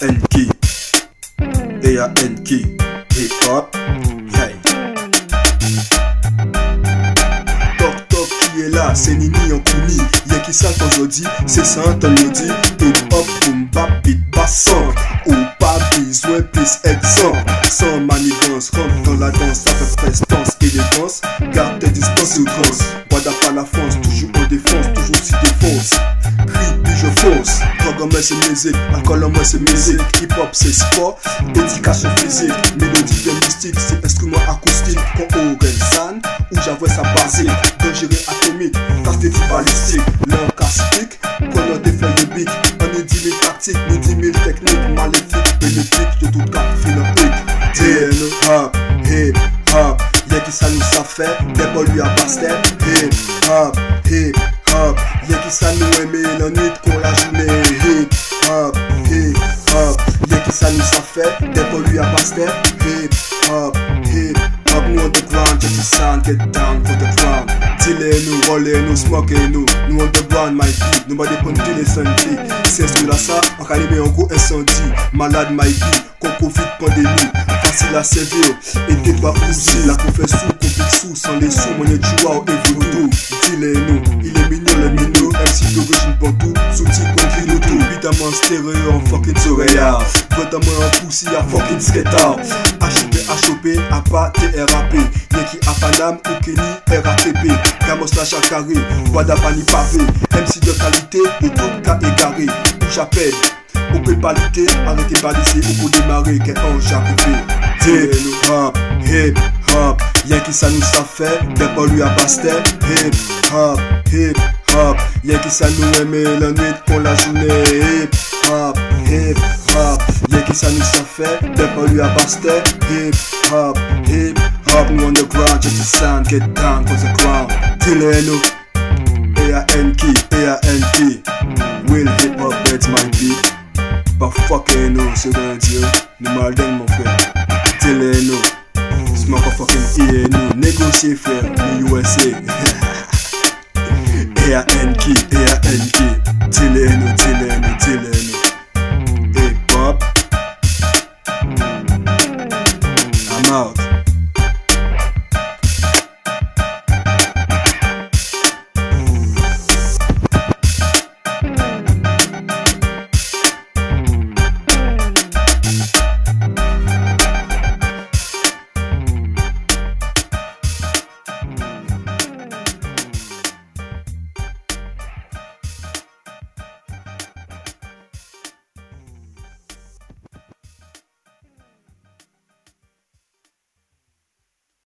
A-N-K, A-N-K, hip hop, hey. Toc toc qui est là, c'est Nini en Kouni. Y'a qui ça qu'aujourd'hui, c'est ça t'en le dit. Hip hop, boom bap, beat bassant. Ou pas besoin plus exemple. Sans manigance, rentre dans la danse avec prestance, élégance. Garde tes distances ou grâce. Bois pas la France, toujours en défense, toujours si défonce. Crie puis je fonce. Drogue en moi c'est musique, alcool en moi c'est musique. Hip hop c'est sport, éducation physique. Mélodie bien mystique, c'est instrument acoustique. Quand Oren San, où j'avoue sa basique. Dangereux atomique, casse des fous balistiques. L'un casse-pique, prenant des feuilles de bic. On est 10 000 tactiques, ni 10 000 techniques. Maléfiques, bénéfiques, de toute carte philosophique. TN, hop, hip hop. Y'a qui ça nous ça fait, des bols lui à bastet. Hip hop, hip hop. Y'a qui ça nous aime la nuit qu'on la journée. Hip hop, hip hop. Y'a qui ça nous ça fait, des bols lui à bastet. Hip hop, hip hop. Nous on the ground, just the sound, get down for the crown. Tiller nous, roller nous, smoker nous. Nous on the ground, my beat. Nous va dépendre de l'incendie. C'est ce que là ça, on calme en gros incendie. Malade, my beat, qu'on profite pandémie. Facile à servir, et t'es pas aussi. La qu'on fait sous, qu'on pique sous. Sans les sous, mon est joueur et voodoo. Tiller nous, il est mignon le minot. MC d'origine pantou, sous-titre contre l'auto. Évidemment stéréo en fucking soréal. Notamment en poussi à fucking skater. HOP, a pas TRAP. Y'a qui a Panam ou Kenny RAPP. Gamos la chacaré, Guadapani pavé. MC de qualité, et tout cas égaré. Où j'appelle, on peut pas lutter, arrêtez pas laisser, on peut démarrer, qu'un ange arrivé. Hip hop, hip hop. Y'a qui ça nous ça fait, des pas lui à bastet. Hip hop, hip hop. Y'a qui ça nous aime la nuit pour la journée. Hip hop, hip hop. Y'a qui ça nous ça fait, des pas lui à bastet. Hip hop, hip hop. Nous on the ground, just the sound, get down for the ground. Tileno, A-N-K, A-N-K. Will hip hop, that's my beat. Pas fucking no, c'est d'un dieu. Nous mal dingue mon frère. Tileno, smoke a fucking ear, nous négocier frère, nous USA. A-N-K, A-N-K. Tileno.